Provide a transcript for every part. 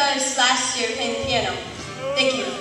this last year playing the piano. Thank you.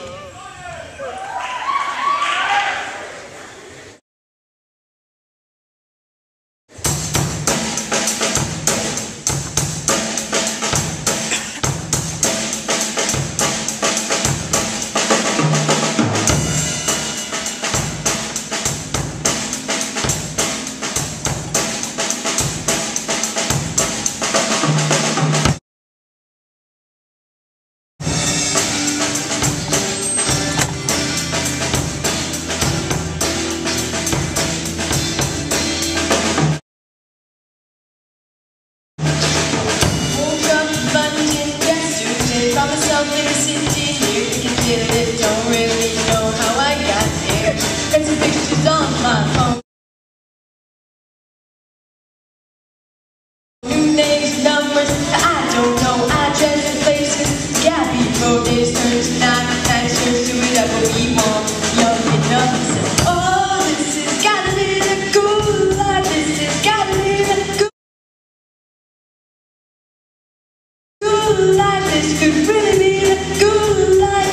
Don't really know how I got there. Got some pictures on my phone. New names, numbers, I don't know. Address and places. Gabby Road is turned to 99 turns to whatever we want. Young enough to say, oh, this has gotta be the good life. This has gotta be the good life. This could really be the good life.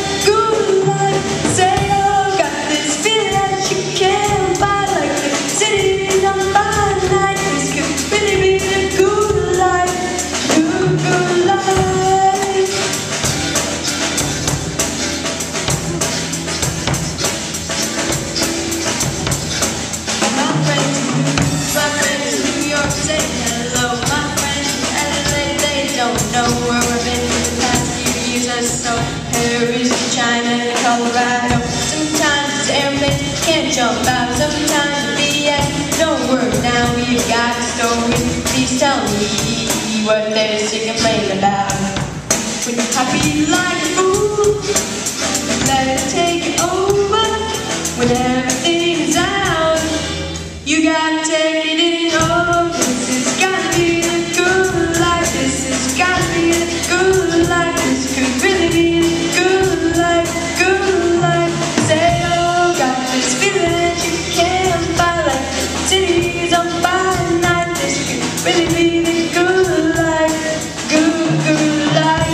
Paris, China, Colorado. Sometimes it's airplanes can't jump out. Sometimes it's BS. Don't work now, we've got a story. Please tell me what they're sick and plain about. When you're happy like a fool, let it take it over. When everything's out, you gotta take it in. Oh, this has gotta be the good life. This has gotta be the good life. This could really be the good life, good life. Say, oh, got this feeling that you can't buy, like the city's on fire tonight. This could really be the good life, good life.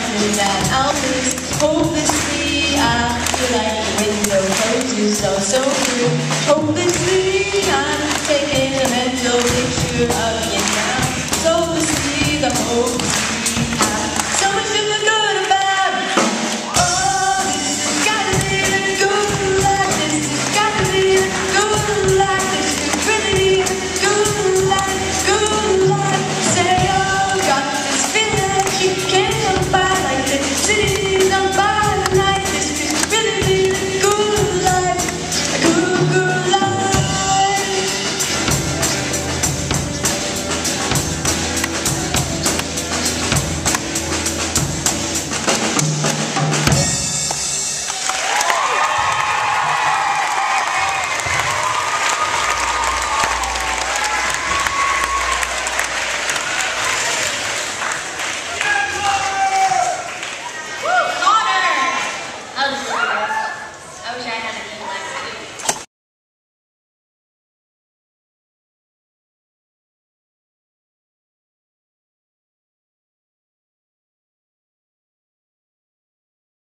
That I'll miss. Hopelessly, I feel like the window closes so